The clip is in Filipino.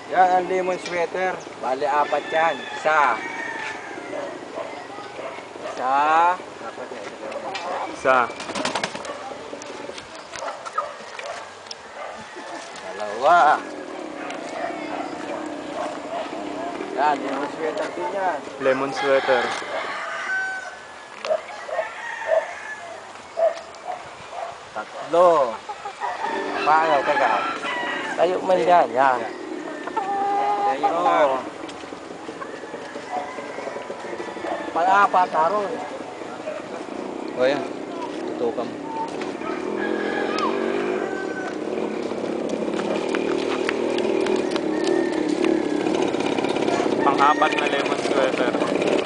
Yan ang lemon sweater. Bali, 4 yan. Isa. Isa. Dalawa. Yan, lemon sweater din yan. Lemon sweater. Tatlo. Paano, teka. Tayo man yan, yan. There you go. Pang-4, Harold. O yan, tutukan mo. Pang-4 na lemon sweater.